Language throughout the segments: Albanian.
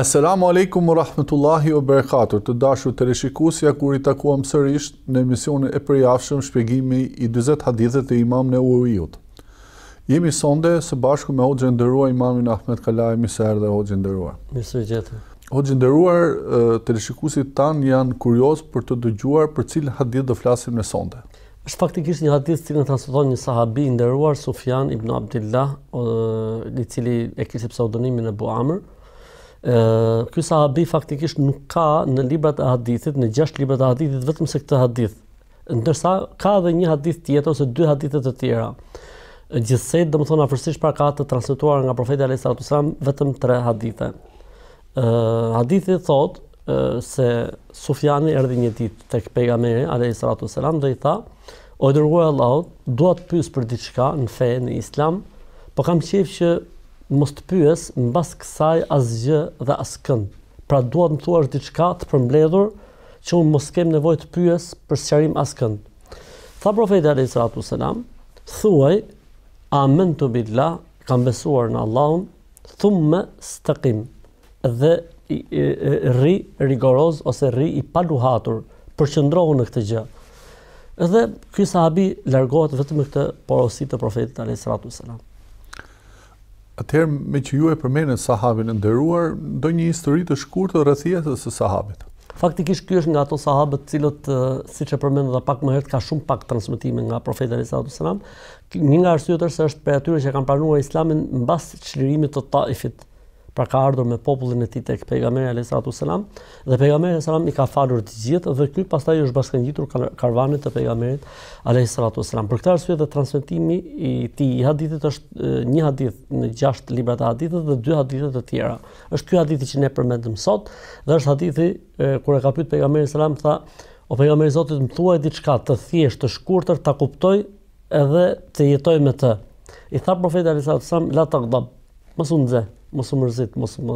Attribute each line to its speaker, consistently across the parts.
Speaker 1: Assalamu alaikum wa rahmetullahi wa barakatuh. Të dashur teleshikuesja, kur I takuam sërish në emisionin e përjashëm shpjegimi I 40 hadithet e Imam Newawiut. Jemi sonde së bashku me hoxhën e nderuar Imamin Ahmed Kalaj, mirë se erdhe hoxhë nderuar.
Speaker 2: Mirë se gjetëm.
Speaker 1: Hoxhë nderuar, teleshikuesit tan janë kurioz për të dëgjuar për cilën hadith do flasim në sonde.
Speaker 2: Është faktikisht një hadith që transmeton një sahabi I nderuar Sufjan ibn Abdullah, I cili e kishte pseudonimin Abu Amr. Ky sahabi faktikisht nuk ka në librat e hadithit, në 6 librat e hadithit vetëm se këtë hadith. Ndërsa ka edhe një hadith tjetër ose 2 hadithe të tjera. Gjithsej, domethënë afërsisht para ka të transmetuar nga profeti alayhis salatu wasallam vetëm 3 hadithe. Hadithi thotë se Sufjani erdhi një ditë tek pejgamberi alayhis salatu wasallam dhe I tha: "O I dërguar I Allahut, dua të pyes për diçka në fe, në Islam, po kam qejf që mos të pyes mbas kësaj asgjë dhe askënd. Pra dua të më thuash diçka të përmbledhur që unë mos kem nevojë të pyes për sqarim askënd." Tha profeti alayhis salatu wasallam: "Thuaj amantu billah, kam besuar në Allahun, thumma istaqim." Dhe rri rigoroz ose rri I paluhatur, përqendrohu në këtë gjë. Dhe ky sahabi largohet vetëm me këtë porosi të profetit alayhis salatu wasallam.
Speaker 1: Atëherë, me që ju e përmendet sahabin e nderuar, ndonjë histori të shkurtër rreth jetës së sahabit.
Speaker 2: Faktikisht ky është nga ato sahabët të cilët, siç e përmendëm pak më herët, ka shumë pak transmetime nga profeti alayhis salatu wasallam. Një nga arsyet është se është prej atyre që kanë pranuar Islamin mbas çlirimit të Taifit. Pra ka ardhur me popullin e tij tek pejgamberi alayhis salatu wasallam dhe pejgamberi alayhis salam I ka falur të gjithë dhe ky pastaj është bashkangjitur karvanit të pejgamberit alayhis salatu wasallam. Për këtë arsye dhe transmetimi I tij I hadithit është një hadith në 6 librat e hadithit dhe 2 hadithe të tjera. Është ky hadithi që ne përmendëm sot dhe është hadithi kur e ka pyet pejgamberi salam tha: "O pejgamberi I Zotit, më thuaj diçka të thjeshtë, të shkurtër, ta kuptoj edhe të jetoj me të." I tha profeti alayhis salatu wasallam: "La taghdab, mos u nxe, mos u mërzit,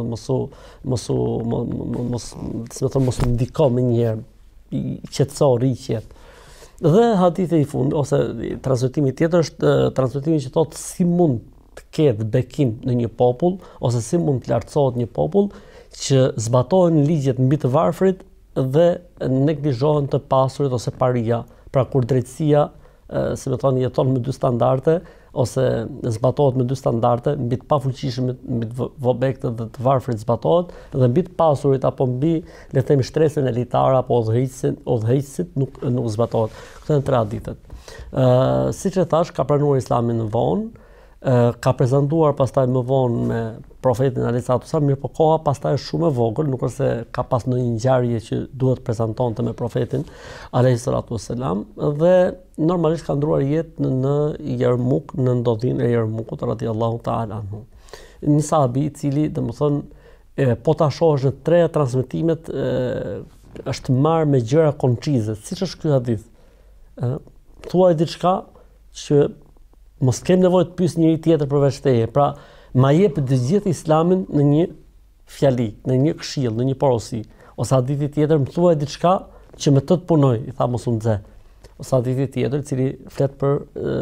Speaker 2: mos u ndiko më njëherë, qetëso, riqet." Dhe hadithi I fund ose transmetimi tjetër është transmetimi që thotë si mund të ketë bekim në një popull ose si mund të lartësohet një popull që zbatohen ligjet mbi të varfrit dhe neglizhohen të pasurit ose paria. Pra kur drejtësia, si më thonë, jeton me 2 standarde ose zbatohet me 2 standarde, mbi të pafuqishmit, mbi të vobekët dhe të varfrit zbatohet, dhe mbi të pasurit apo mbi, le të themi, shtresën elitare apo udhëheqësit nuk zbatohet. Këto janë 3 hadithet. Siç e thash, ka pranuar Islamin në vonë, ka prezantuar pastaj më vonë me profetin alayhis salatu wasallam, mirë po koha pastaj është shumë e vogël, nuk është se ka pas ndonjë ngjarje që duhet prezantonte me profetin alayhis salatu wasallam dhe normalisht ka ndruar jetë në Jarmuk, në ndodhin e Jarmukut radhiyallahu ta'ala anhu. Një sahabi I cili, domethënë, po ta shohësh në 3 transmetimet është marrë me gjëra koncize, siç është ky hadith. Thuaj diçka që mos kem nevojë të pyes njëri tjetër përveç teje. Pra, ma jep të gjithë Islamin në një fjali, në një këshill, në një porosi. Ose hadithi tjetër, më thuaj diçka që me të punoj, I tha mos u nxe. Ose hadithi tjetër, I cili flet për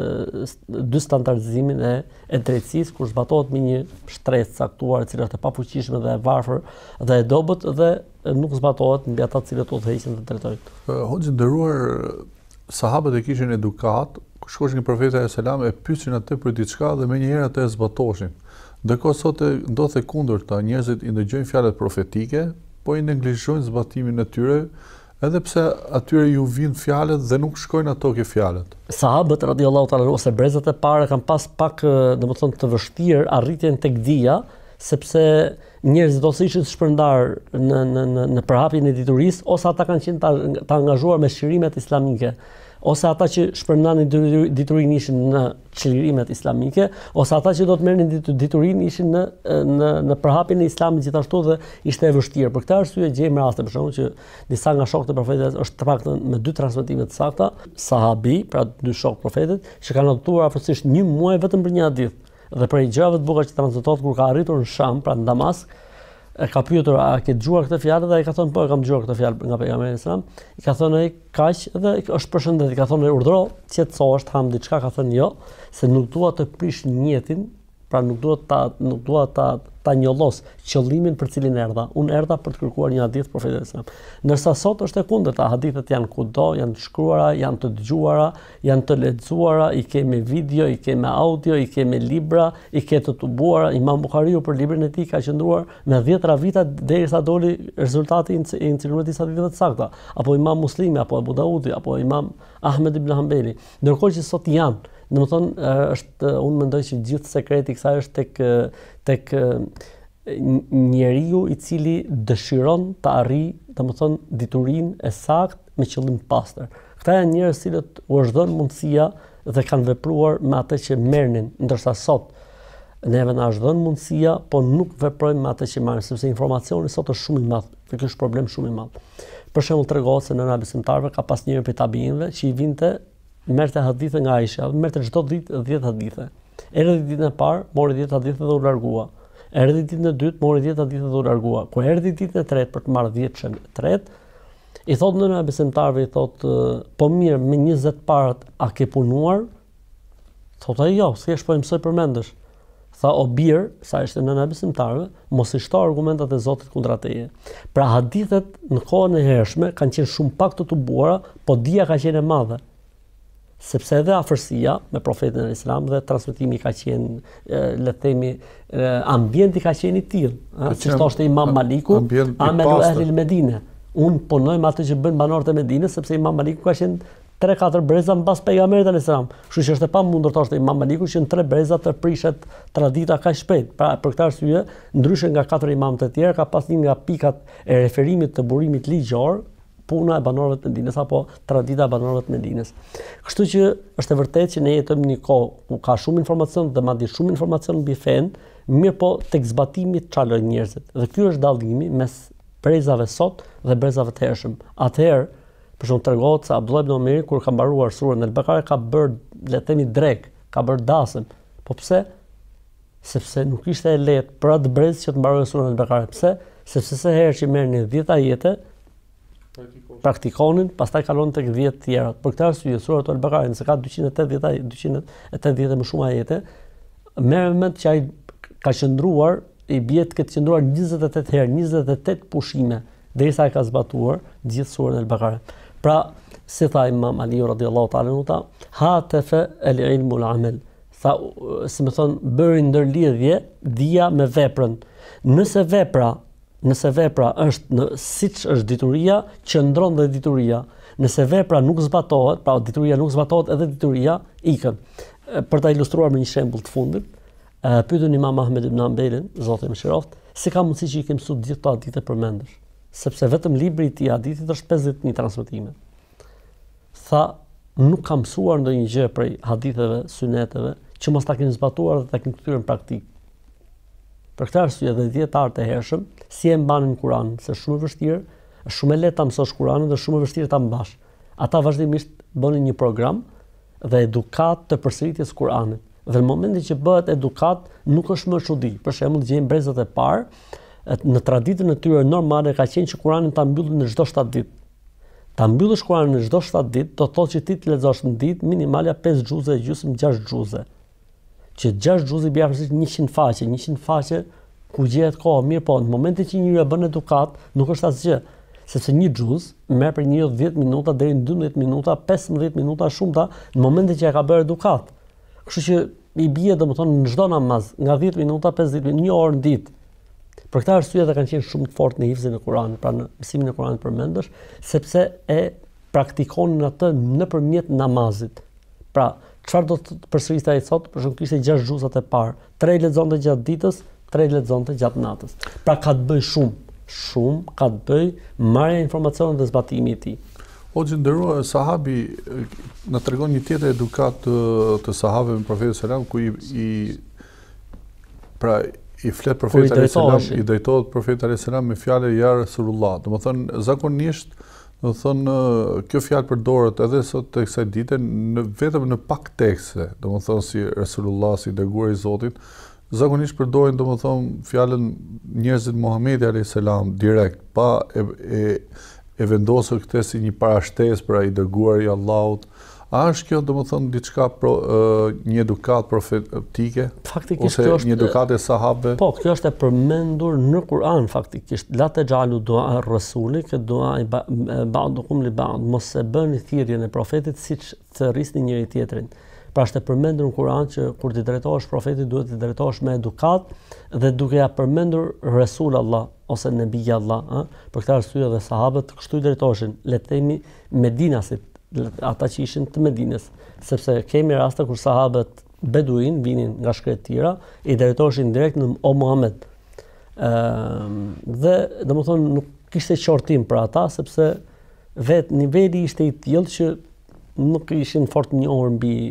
Speaker 2: 2 standardizimin e drejtësisë, kur zbatohet me një shtresë caktuar, e cila është e pafuqishme dhe e varfër dhe e dobët dhe nuk zbatohet mbi ata të cilët udhëheqin dhe drejtojnë.
Speaker 1: Hoxhë nderuar, sahabët e kishin edukat, kur shkoshin nga profeti alayhis salam e pyesin atë për diçka dhe menjëherë atë e zbatoshin. Ndërkohë sot ndodh e kundërta, njerëzit I ndëgjojnë fjalët profetike, po I neglizhojnë zbatimin e tyre, edhe pse atyre ju vijnë fjalët dhe nuk shkojnë ato ke fjalët.
Speaker 2: Sahabët radhiyallahu ta'ala ose brezat e parë kanë pas pak, domethënë, të vështirë arritjen tek dija, sepse njerëzit ose ishin shpërndar në përhapjen e diturisë, ose ata kanë qenë të angazhuar me shirimet islamike, ose ata që shpërndanin diturinë ishin në çlirimet islamike, ose ata që do të merrnin diturinë ishin në përhapjen e Islamit gjithashtu dhe ishte e vështirë. Për këtë arsye gjejmë raste për shembull që disa nga shokët e profetit është të paktën me 2 transmetime të sakta, sahabi, pra 2 shokë profetit, që kanë adoptuar afërsisht 1 muaj vetëm për një hadith. Dhe prej gjërave të bukura që transmetohet kur ka arritur në Sham, pra në Damask, e ka pyetur a ke dëgjuar këtë fjalë dhe ai ka thënë po e kam dëgjuar këtë fjalë nga pejgamberi sallallahu alajhi wasallam. I ka thënë ai kaq dhe është përshëndet, I ka thënë urdhro, qetësohesh, ham diçka, ka thënë jo, se nuk dua të prish njetin, pra nuk dua ta ta njollos qëllimin për cilin erdha. Unë erdha për të kërkuar një hadith profetit sallallahu alajhi wasallam. Ndërsa sot është e kundërta, hadithet janë kudo, janë të shkruara, janë të dëgjuara, janë të lexuara, i ke me video, i ke me audio, i ke me libra, i ke të tubuara. Imam Buhariu për librin e tij ka qëndruar me 10 vite derisa doli rezultati i enciklopedia disa haditheve të sakta, apo Imam Muslimi, apo Abu Daudi, apo Imam Ahmed ibn Hanbali. Ndërkohë që sot janë, domethënë unë mendoj që gjithë sekreti i kësaj është tek njeriu i cili dëshiron të arrijë, domethënë diturinë e saktë me qëllim të pastër. Këta janë njerëz cilët u është dhënë mundësia dhe kanë vepruar me atë që merrnin, ndërsa sot neve na është dhënë mundësia, po nuk veprojmë me atë që marrim, sepse informacioni sot është shumë i madh. Dhe ky është problem shumë i madh. Për shembull tregohet se nëna besimtarëve ka pas njëri prej tabiinëve që i vinte merrte hadithe nga Aisha, merrte çdo ditë 10 hadithe. Erdhi ditën e parë, mori 10 hadithe dhe u largua. Erdhi ditën e dytë, mori 10 hadithe dhe u largua. Kur erdhi ditën e tretë për të marrë 10 e tretë, i thot nëna e besimtarëve, i thot, po mirë, me 20 parat a ke punuar? Thot ai jo, s'kesh po mësoj përmendesh. Tha o birë, sa ishte nëna e besimtarëve, mos i shto argumentat e Zotit kundra teje. Pra hadithet në kohën e hershme kanë qenë shumë pak të tubuara, po dia ka qenë e madhe. Sepse edhe afërsia me profetin e Islam dhe transmetimi ka qenë, le të themi, ambienti ka qenë i tillë, siç thoshte Imam Maliku, amelu ehlil Medine. Unë punoj me atë që bën banorët e Medinës, sepse Imam Maliku ka qenë 3-4 breza mbas pejgamberit alayhis salam. Kështu që është e pamundur thoshte Imam Maliku që në 3 breza të prishet tradita kaq shpejt. Pra për këtë arsye, ndryshe nga 4 imamët e tjerë, ka pas një nga pikat e referimit të burimit ligjor, puna e banorëve të Medinës apo tradita e banorëve të Medinës. Kështu që është e vërtetë që ne jetojmë në një kohë ku ka shumë informacion dhe madje shumë informacion mbi fen, mirë po tek zbatimi çfarë njerëzit. Dhe ky është dallimi mes brezave sot dhe brezave të hershëm. Atëherë, për shembull tregohet se Abdullah ibn Omeri kur ka mbaruar surën Al-Baqara ka bërë, le të themi, drek, ka bërë dasëm. Po pse? Sepse nuk ishte e lehtë për atë brez që të mbarojë surën Al-Baqara. Pse? Sepse se herë që merrnin 10 ajete, praktikonin, pastaj kalonin tek 10 tjera. Për këtë arsye sura Al-Baqara, nëse ka 280 më shumë ajete, merr mend që ai ka qëndruar, i bie të ketë qëndruar 28 herë, 28 pushime, derisa ai ka zbatuar gjithë surën Al-Baqara. Pra, si tha Imam Aliu radhiyallahu ta'ala anhu, hatafa al-ilmu al-amal. Tha, si më thon, bëri ndërlidhje dia me veprën. Nëse vepra është siç është dituria, qëndron dhe dituria. Nëse vepra nuk zbatohet, pra dituria nuk zbatohet, edhe dituria ikën. Për ta ilustruar me një shembull të fundit, pyetën Imam Ahmed ibn Hanbalin, Zoti më shëroft, si ka mundësi që i ke mësuar gjithë ato hadithe përmendesh? Sepse vetëm libri i tij hadithit është 50.000 transmetime. Tha, nuk kam mësuar ndonjë gjë prej haditheve, suneteve, që mos ta keni zbatuar dhe ta keni kthyer në praktik. Për këtë arsye dhe dietarët e hershëm si e mbanin Kur'anin, se është shumë e vështirë, është shumë e lehtë ta mësosh Kur'anin dhe shumë e vështirë ta mbash. Ata vazhdimisht bënin një program dhe edukat të përsëritjes Kur'anit. Dhe në momentin që bëhet edukat, nuk është më çudi. Për shembull, gjejmë brezat e parë, në traditën e tyre normale ka qenë që Kur'anin ta mbyllin në çdo 7 ditë. Ta mbyllësh Kur'anin në çdo 7 ditë, do të thotë që ti të lexosh në ditë minimalja 5 xhuze, gjysmë 6 xhuze. Që 6 xhuze bie afërsisht 100 faqe ku gjehet kohë. Mirë po, në momentin që njëri e bën edukat, nuk është asgjë, sepse një xhuz merr për një 10 minuta deri në 12 minuta, 15 minuta shumëta në momentin që e ka bërë edukat. Kështu që i bie domethënë në çdo namaz, nga 10 minuta, 50 minuta, 1 orë në ditë. Për këtë arsye ata kanë qenë shumë të fortë në hifzin e Kuranit, pra në mësimin e Kuranit përmendesh, sepse e praktikonin atë nëpërmjet namazit. Pra, çfarë do të përsërisë ai sot? Për shembull, kishte 6 xhuzat e parë, 3 lexonte gjatë ditës, 3 lexonte gjatë natës. Pra ka të bëj shumë ka të bëj marrja e informacionit dhe zbatimi i tij.
Speaker 1: O gjëndërua, sahabi në tregon një tjetër edukat të sahabëve me profetin selam, ku i flet profetit alayhis salam, i drejtohet profetit alayhis salam me fjalë ja Rasulullah. Domethënë zakonisht, domethënë kjo fjalë përdoret edhe sot tek kësaj dite vetëm në pak tekste, domethënë si Rasulullah, si dërguari i Zotit, zakonisht përdorin domethënë fjalën njerëzit Muhamedi alayhis salam direkt, pa e vendosur këtë si një parashtesë për ai dërguari i Allahut, A është kjo domethënë diçka një edukat profetike
Speaker 2: Faktikisht
Speaker 1: ose një edukat e sahabëve?
Speaker 2: Po, kjo është e përmendur në Kur'an faktikisht. La taj'alu du'a ar-rasuli ka du'a ba'dukum li ba'd. Mos e bëni thirrjen e profetit siç thërrisni njëri tjetrin. Pra është e përmendur në Kur'an që kur ti drejtohesh profetit duhet ti drejtohesh me edukat dhe duke ja përmendur Rasul Allah ose Nebi Allah, për këtë arsye dhe sahabët kështu i drejtoheshin, le të themi Medinasit, ata që ishin të Medinës, sepse kemi raste kur sahabët beduin vinin nga shkret tjera, i drejtoheshin direkt në O Muhammed. Dhe domethënë nuk kishte qortim për ata sepse vetë niveli ishte i tillë që nuk ishin fort njohur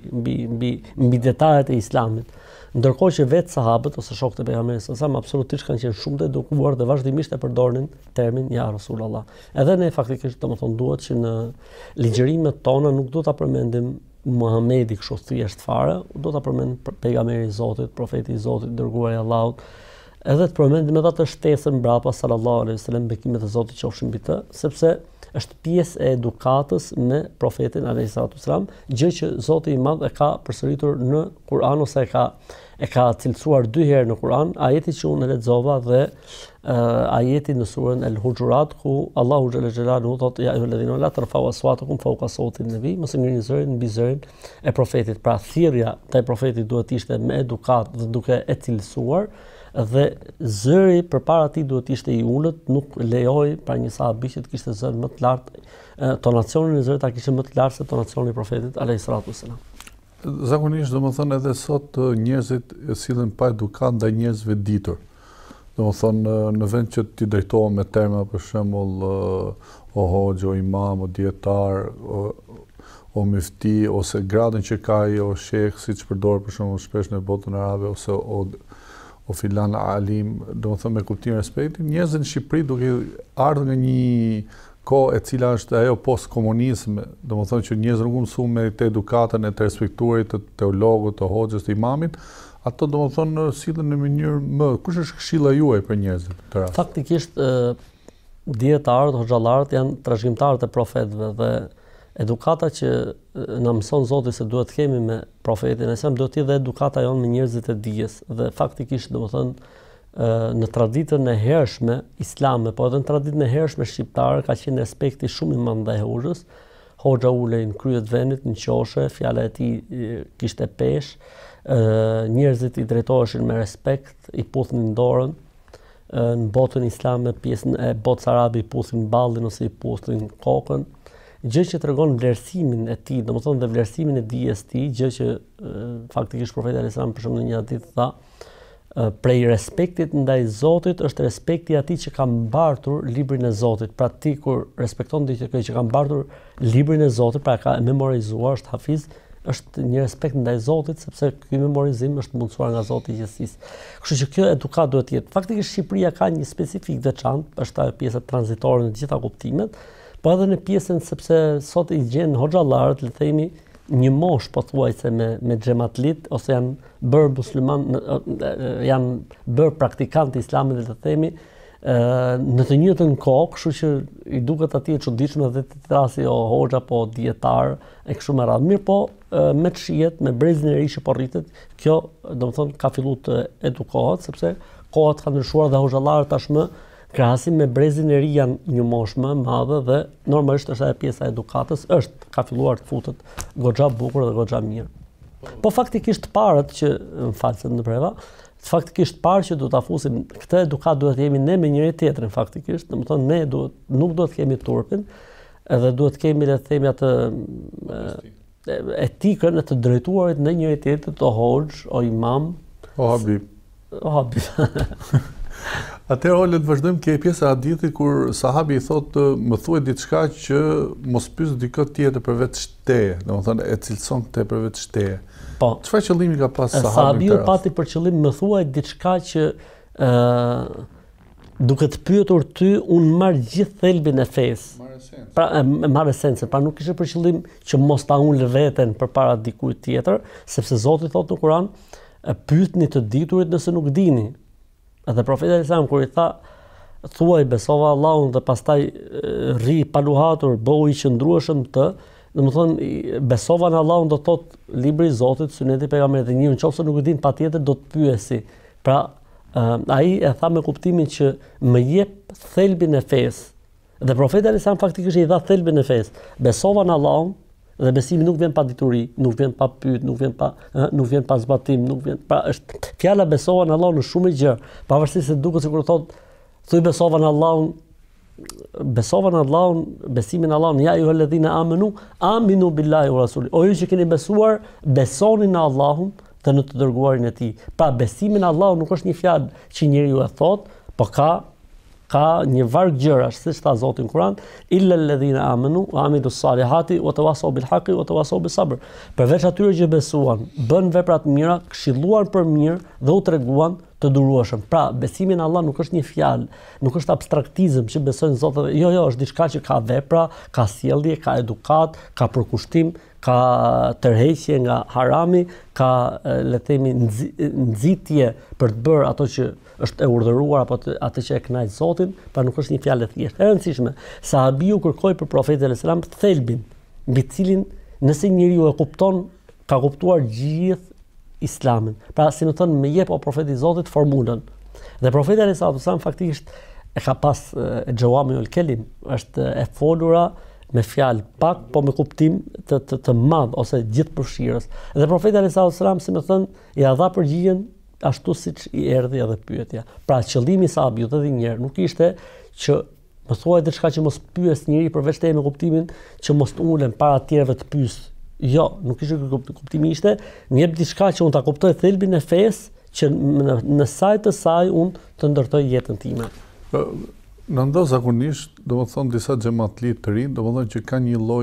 Speaker 2: mbi detajet e Islamit. Ndërkohë që vetë sahabët ose shokët e pejgamberit sallallahu absolutisht kanë qenë shumë të edukuar dhe vazhdimisht e përdornin termin ja Rasulullah. Edhe ne faktikisht domethënë duhet që në ligjërimet tona nuk do ta përmendim Muhamedi kështu thjesht fare, do ta përmendim pejgamberin e Zotit, profeti i Zotit, dërguari i Allahut. Edhe të përmendim edhe atë shtesën mbrapa sallallahu alaihi wasallam, bekimet e Zotit qofshin mbi të, sepse është pjesë e edukatës me profetin alayhi salatu wasalam, gjë që Zoti i Madh e ka përsëritur në Kur'an ose e ka cilësuar 2 herë në Kur'an, ajeti që unë lexova dhe ajeti në surën El-Hujurat ku Allahu xhalla xhelaluhu thotë ja ayyuhalladhina la tarfa'u aswatakum fawqa sawti an-nabi, mos ngrini zërin mbi zërin e profetit. Pra thirrja te profetit duhet ishte me edukat dhe duke e cilësuar dhe zëri përpara tij duhet ishte i ulët, nuk lejoi pra një sahabi që të kishte zërin më të lartë, tonacionin e zërit ta kishte më të lartë se tonacioni i profetit alayhi salatu wasalam.
Speaker 1: Zakonisht domethënë edhe sot njerëzit sillen pa edukat ndaj njerëzve ditur. Domethënë në vend që ti drejtohen me terma për shembull o hoxh, o imam, o dietar, o mufti ose gradën që ka ai o sheh, siç përdor për shembull shpesh në botën arabe ose o filan alim, domethënë me kuptim respekti, njerëzit në Shqipëri duke ardhur nga një kohë e cila është ajo post-komunizm, domethënë që njerëzit nuk mësuan me të edukatën e të respektuarit të teologut, të hoxhës, të imamit, ato domethënë sillen në mënyrë kush është këshilla juaj për njerëzit të rast?
Speaker 2: Faktikisht dietarët, hoxhallarët janë trashëgimtarët e profetëve dhe edukata që na mëson Zoti se duhet të kemi me profetin e Islam, duhet të jetë dhe edukata jonë me njerëzit e dijes. Dhe faktikisht domethënë në traditën e hershme islame, po edhe në traditën e hershme shqiptare ka qenë respekti shumë i madh ndaj hoxhës. Hoxha ulej në krye të vendit, në qoshe, fjala e tij kishte peshë, njerëzit i drejtoheshin me respekt, i puthnin dorën. Në botën islame, pjesën e botës arabe i puthnin ballin ose i puthnin kokën. Gjë që tregon vlerësimin e tij, domethënë dhe vlerësimin e dijes së tij, gjë që faktikisht profeti alayhis salam për shembull në një hadith tha, prej respektit ndaj Zotit është respekti atij që ka mbartur librin e Zotit. Pra ti kur respekton dikë që ka mbartur librin e Zotit, pra ka memorizuar, është hafiz, është një respekt ndaj Zotit sepse ky memorizim është mundsuar nga Zoti i gjithësisë. Kështu që kjo edukat duhet të jetë. Faktikisht Shqipëria ka një specifik veçantë, është ajo pjesa tranzitore në të gjitha kuptimet, po edhe në pjesën sepse sot i gjen hoxhallarët, le të themi, një mosh pothuajse me xhamatlit ose janë bërë musliman, janë bërë praktikantë islamit, le të themi, në të njëjtën kohë, kështu që i duket atij e çuditshme dhe të thasi o hoxha po dietar e kështu me radhë. Mirë po, me të shihet, me brezin e ri që po rritet, kjo domethënë ka filluar të edukohet sepse kohat kanë ndryshuar dhe hoxhallarët tashmë krahasim me brezin e ri janë një moshë më madhe dhe normalisht është ajo pjesa e edukatës, ka filluar të futet goxha bukur dhe goxha mirë. Po faktikisht parët që më false në breva, faktikisht parë që do ta fusim këtë edukat duhet të jemi ne me njëri tjetrin faktikisht, domethënë ne nuk duhet të kemi turpin, edhe duhet të kemi le të themi atë etikën e të drejtuarit në njëri tjetrit, o hoxh, o imam,
Speaker 1: o habib.
Speaker 2: O habib.
Speaker 1: Atëherë le të vazhdojmë ke pjesa e hadithit kur sahabi i thotë më thuaj diçka që mos pyes dikë tjetër përveç shteje, domethënë e cilëson këtë përveç shteje.
Speaker 2: Po.
Speaker 1: Çfarë qëllimi ka pas sahabi?
Speaker 2: Sahabiu pati për qëllim më thuaj diçka që duke të pyetur ty unë marr gjithë thelbin e fesë. Pra marr esencën, pra nuk kishte për qëllim që mos ta unë veten përpara dikujt tjetër, sepse Zoti thotë në Kur'an, pyetni të diturit nëse nuk dini. Edhe profeti alayhis salam kur i tha thuaj besova Allahun dhe pastaj rri paluhatur, bëu i qëndrueshëm të Domethënë besova në Allahun do të thotë libri i Zotit, suneti i pejgamberit dhe njëri nëse nuk e din patjetër do të pyesi. Pra ai e tha me kuptimin që më jep thelbin e fesë. Dhe profeti alayhis salam faktikisht i dha thelbin e fesë. Besova në Allahun dhe besimi nuk vjen pa dituri, nuk vjen pa pyet, nuk vjen pa zbatim, nuk vjen pa është fjala besova në Allahun në shumë gjë, pavarësisht se duket sikur thotë thuj besova në Allahun, besimin në Allahun, ja ayyuhalladhina aminu billahi wa rasuli. O ju që keni besuar, besoni në Allahun dhe në të dërguarin e tij. Pra besimi në Allahun nuk është një fjalë që njeriu e thot, por ka një varg gjërash, siç tha Zoti në Kur'an, illa alladhina amanu wa amilus salihati wa tawasaw bil haqqi wa tawasaw bis sabr. Përveç atyre që besuan, bën vepra të mira, këshilluan për mirë dhe u treguan të durueshëm. Pra, besimi në Allah nuk është një fjalë, nuk është abstraktizëm që besojnë Zotit. Jo, është diçka që ka vepra, ka sjellje, ka edukat, ka përkushtim, ka tërheqje nga harami, ka le të themi nxitje për të bërë ato që është e urdhëruar apo atë që e kënaq Zotin, pra nuk është një fjalë e thjeshtë. E rëndësishme, sahabiu kërkoi për profetin alayhis salam thelbin, mbi cilin nëse njeriu e kupton, ka kuptuar gjithë Islamin. Pra, si më thënë, më jep o profeti i Zotit formulën. Dhe profeti alayhis salam faktikisht e ka pas Jawamiul Kelim, është e folura me fjalë pak, po me kuptim të madh ose gjithëpërfshirës. Dhe profeti alayhis salam, si më thënë, ja dha përgjigjen ashtu siç i erdhi edhe pyetja. Pra qëllimi i sahabiut edhe një herë nuk ishte që më thuaj diçka që mos pyes njëri përveç te me kuptimin që mos të ulem para të tjerëve të pyes. Jo, nuk ishte kuptimi ishte, më jep diçka që unë ta kuptoj thelbin e fesë që në sajt të saj unë të ndërtoj jetën time.
Speaker 1: Në zakonisht, domethënë disa xhamatlit të rinj, domethënë që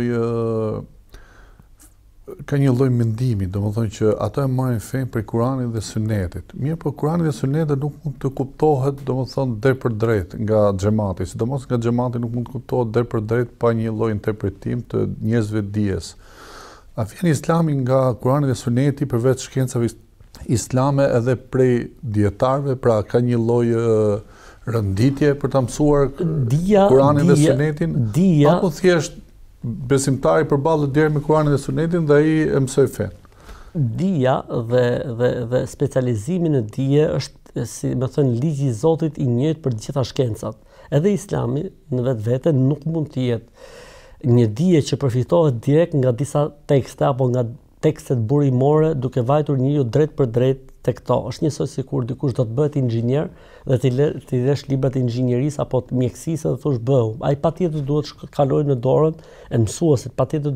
Speaker 1: ka një lloj mendimi, domethënë që ata e marrin fen prej Kuranit dhe Sunetit. Mirë, po Kurani dhe Suneti nuk mund të kuptohet, domethënë drejtpërdrejt nga xhamati, sidomos nga xhamati nuk mund të kuptohet drejtpërdrejt pa një lloj interpretim të njerëzve dijes. A vjen Islami nga Kurani dhe Suneti përveç shkencave islame edhe prej dietarëve, pra ka një lloj rënditje për ta mësuar Kuranin dhe Sunetin, apo thjesht besimtari përballet deri me Kuranin dhe Sunetin dhe ai e mësoi fen.
Speaker 2: Dija dhe specializimi në dije është, si më thënë, ligji i Zotit i njëjtë për të gjitha shkencat. Edhe Islami në vetvete nuk mund të jetë një dije që përfitohet direkt nga disa tekste apo nga tekstet burimore duke vajtur njeriu drejt për drejt tek to. Është njësoj sikur dikush do të bëhet inxhinier dhe ti lesh librat e inxhinierisë apo të mjekësisë dhe thosh bëhu. Ai patjetër duhet të kalojë në dorën e mësuesit, patjetër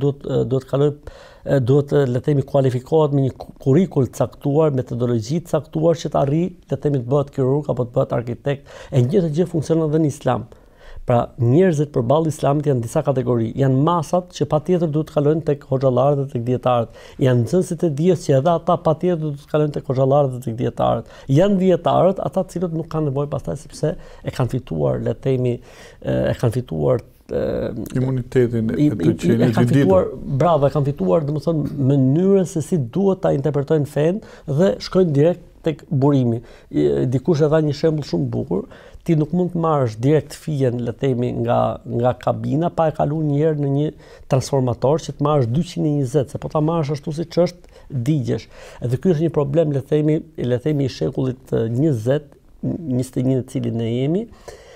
Speaker 2: duhet le të themi kualifikohet me një kurrikull caktuar, metodologji të caktuar që të arrijë le të themi të bëhet kirurg apo të bëhet arkitekt. E njëjta gjë funksionon edhe në Islam. Pra, njerëzit përballë Islamit janë disa kategori. Janë masat që patjetër duhet të kalojnë tek hoxhallarët dhe tek dietarët. Janë nxënësit e dijes që edhe ata patjetër duhet të kalojnë tek hoxhallarët dhe tek dietarët. Janë dietarët, ata të cilët nuk kanë nevojë pastaj sepse e kanë fituar, le të themi, e kanë fituar
Speaker 1: imunitetin e të qenit të ditur.
Speaker 2: Bravo, e kanë fituar, domethënë, mënyrën se si duhet ta interpretojnë fen dhe shkojnë direkt tek burimi. Dikush e dha një shembull shumë bukur. Ti nuk mund të marrësh direkt fijen, le të themi, nga kabina pa e kaluar një herë në një transformator që të marrësh 220, se po ta marrësh ashtu siç është, digjesh. Edhe ky është një problem, le të themi i shekullit 20, 21 në cilin ne jemi.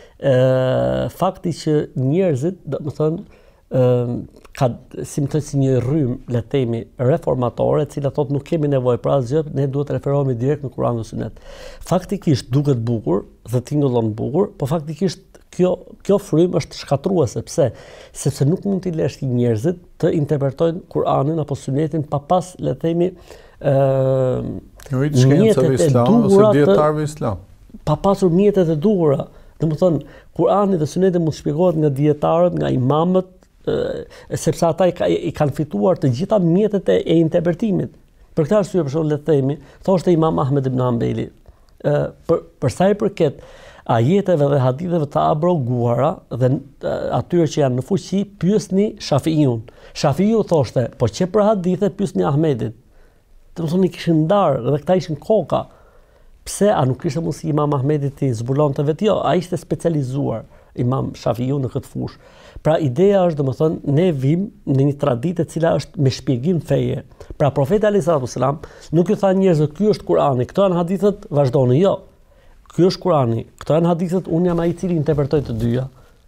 Speaker 2: Fakti që njerëzit, domethënë, ka si një rrymë, le të themi, reformatore, e cila thotë nuk kemi nevojë për asgjë, ne duhet të referohemi direkt në Kur'an dhe Sunet. Faktikisht duket bukur dhe tingëllon bukur, po faktikisht kjo frymë është shkatruese. Pse? Sepse nuk mund t'i lesh njerëzit të interpretojnë Kur'anin apo Sunetin pa pas, le të themi,
Speaker 1: mjetet e duhura dietarëve islam.
Speaker 2: Pa pasur mjetet e duhura. Domethënë, Kur'ani dhe Suneti mund shpjegohet nga dietarët, nga imamët, sepse ata i kanë fituar të gjitha mjetet e interpretimit. Për këtë arsye, për shembull, le të themi, thoshte Imam Ahmed ibn Hanbali, për sa i përket ajeteve dhe haditheve të abroguara dhe atyre që janë në fuqi, pyesni Shafiun. Shafiu thoshte, po që për hadithe pyesni Ahmedin. Domethënë i kishin ndarë dhe këta ishin koka. Pse a nuk kishte mundësi Imam Ahmedi të zbulonte vetë? Jo, ai ishte specializuar. Imam Shafiu në këtë fushë. Pra ideja është, domethënë, ne vim në një traditë e cila është me shpjegim feje. Pra profeti alayhis salam nuk i tha njerëzve ky është Kurani, këto janë hadithet, vazhdoni, jo. Ky është Kurani, këto janë hadithet, unë jam ai i cili interpretoj të dyja.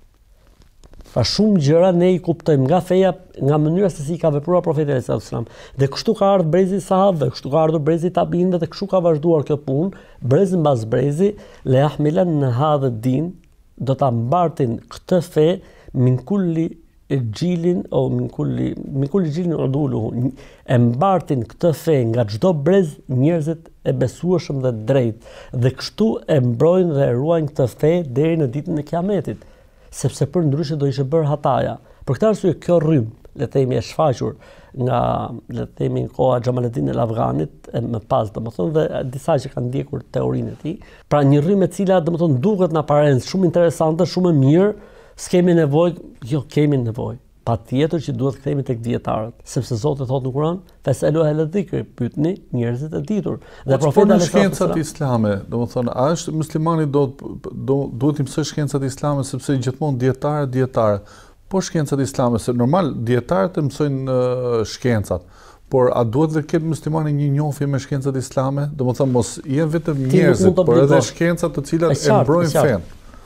Speaker 2: Pra shumë gjëra ne i kuptojmë nga feja, nga mënyra se si ka vepruar profeti alayhis salam. Dhe kështu ka ardhur brezi i sahabëve, kështu ka ardhur brezi i tabinëve dhe kështu ka vazhduar kjo punë, brez mbas brezi, le yahmilan në hadha din, do ta mbartin këtë fe min kulli gjilin o min kulli gjilin uduluhu, e mbartin këtë fe nga çdo brez njerëzit e besueshëm dhe drejt, dhe kështu e mbrojnë dhe e ruajnë këtë fe deri në ditën e Kiametit, sepse për ndryshe do ishte bërë hataja. Për këtë arsye kjo rrym, le të themi, e shfaqur nga, le të themi, koha Xhamaleddin el Afghanit e më pas, domethënë, dhe disa që kanë ndjekur teorinë e tij. Pra një rrym e cila domethënë duket na aparenc shumë interesante, shumë e mirë, s'kemi nevojë, jo kemi nevojë. Patjetër që duhet kthehemi tek dietarët, sepse Zoti thotë në Kur'an, "Fasalu ahla dhikri", pyetni njerëzit e ditur.
Speaker 1: Dhe profeti në shkencat islame, domethënë, a është muslimani duhet të mësoj shkencat islame sepse gjithmonë dietare. Po shkencat islame, se normal dietarët e mësojnë shkencat. Por a duhet dhe ketë muslimani një njohje me shkencat islame? Domethënë mos jenë vetëm njerëzit, por edhe shkencat të cilat e mbrojnë fen.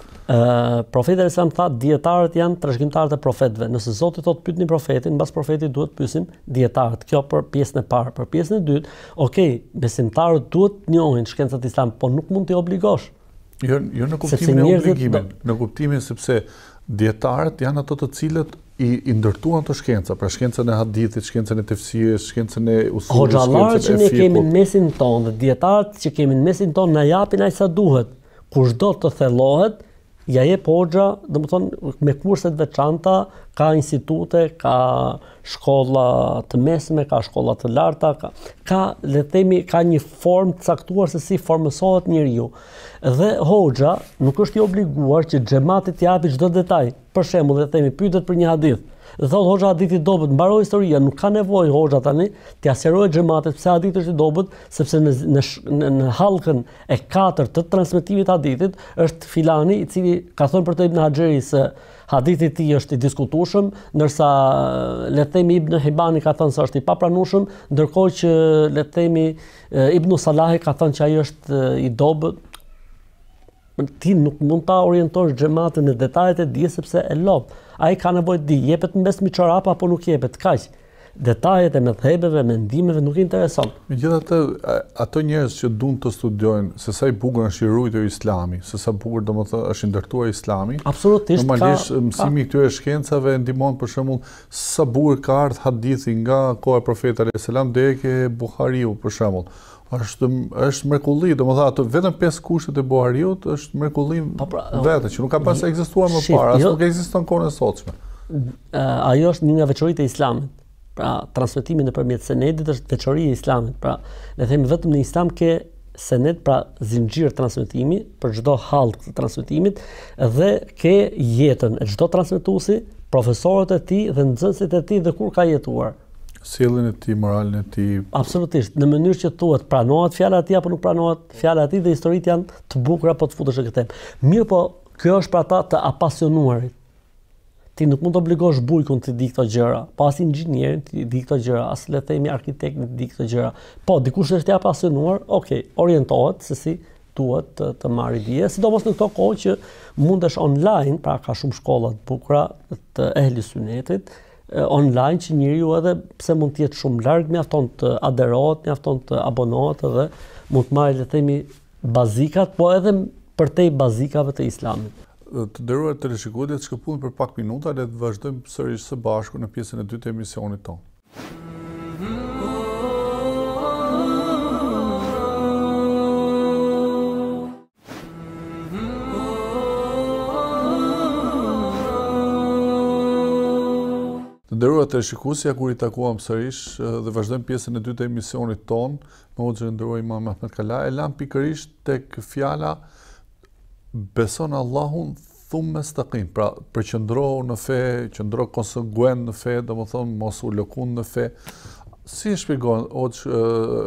Speaker 2: Profeti alayhis salam tha dietarët janë trashëgimtarët e profetëve. Nëse Zoti thotë pyetni profetin, mbas profetit duhet pyesim dietarët. Kjo për pjesën e parë. Për pjesën e dytë, okay, besimtarët duhet njohin shkencat islame, po nuk mund t'i obligosh.
Speaker 1: Jo në kuptimin e obligimit, në kuptimin sepse dietarët janë ato të cilët i ndërtuan të shkenca, pra shkencën e hadithit, shkencën e tefsirës, shkencën e usulit,
Speaker 2: hoxhallarët që ne kemi në mesin tonë, dhe dietarët që kemi në mesin tonë na japin aq sa duhet. Kushdo të thellohet, ja jep hoxha, domethënë me kurse të veçanta, ka institute, ka shkolla të mesme, ka shkolla të larta, ka le të themi, ka një formë të caktuar se si formësohet njeriu. Dhe hoxha nuk është i obliguar që xhamati t'i japi çdo detaj. Për shembull, le të themi, pyetet për një hadith. Dhe thotë hoxha hadithi i dobët, mbaroi historia, nuk ka nevojë hoxha tani t'i aserohet xhamatit pse hadithi është i dobët, sepse në hallkën e 4 të transmetimit të hadithit është filani i cili ka thënë për të Ibn Haxheri se hadithi i tij është i diskutueshëm, ndërsa le të themi Ibn Hibani ka thënë se është i papranueshëm, ndërkohë që le të themi Ibn Salahi ka thënë që ai është i dobët. Ti nuk mund ta orientosh xhamatin në detajet e dijes sepse e lodh. Ai ka nevojë të di, jepet mbes mi çorap apo nuk jepet, kaq. Detajet e mëdhëbeve, mendimeve nuk i intereson.
Speaker 1: Megjithatë, ato njerëz që duan të studiojnë se sa i bukur është i ruajtur Islami, se sa bukur domethënë është i ndërtuar Islami.
Speaker 2: Absolutisht.
Speaker 1: Normalisht mësimi i këtyre shkencave ndihmon për shembull sa bukur ka ardhur hadithi nga koha e profetit alayhis salam deri ke Buhariu për shembull. Është mrekulli, domethënë ato vetëm 5 kushtet e Buhariut është mrekulli vetë që nuk ka pas ekzistuar më parë, as nuk ekziston kohën e sotshme.
Speaker 2: Ajo është një nga veçoritë e Islamit. Pra, transmetimi nëpërmjet senedit është veçori e Islamit. Pra, le të themi vetëm në Islam ke sened, pra zinxhir transmetimi për çdo hallk të transmetimit dhe ke jetën e çdo transmetuesi, profesorët e tij dhe nxënësit e tij dhe kur ka jetuar.
Speaker 1: Sjelljen e tij, moralin e tij.
Speaker 2: Absolutisht, në mënyrë që thuhet pranohet fjala e tij apo nuk pranohet fjala e tij dhe historitë janë të bukura po të futesh në këtë temë. Mirë, po kjo është për ata të apasionuarit. Ti nuk mund të obligosh bujkun të di këto gjëra, po as inxhinierin të di këto gjëra, as le të themi arkitektin të di këto gjëra. Po dikush është i apasionuar, okay, orientohet se si duhet të marrë dije, sidomos në këto kohë që mundesh online, pra ka shumë shkolla të bukura të ehli sunetit, online që njeriu edhe pse mund të jetë shumë larg, mjafton të aderohet, mjafton të abonohet dhe mund të marrë le të themi bazikat, po edhe përtej bazikave të Islamit.
Speaker 1: Të nderuar teleshikues, shkëputemi për pak minuta dhe të vazhdojmë sërish së bashku në pjesën e dytë të emisionit tonë. Të nderuar teleshikues, kur i takuam sërish dhe vazhdojmë pjesën e dytë të emisionit tonë, me hoxhën e nderuar Imam Ahmed Kala, e lam pikërisht tek fjala beson Allahun thumme staqim, pra përqendro në fe, qëndro konsekuent në fe, domethënë mos u lëkund në fe. Si e shpjegon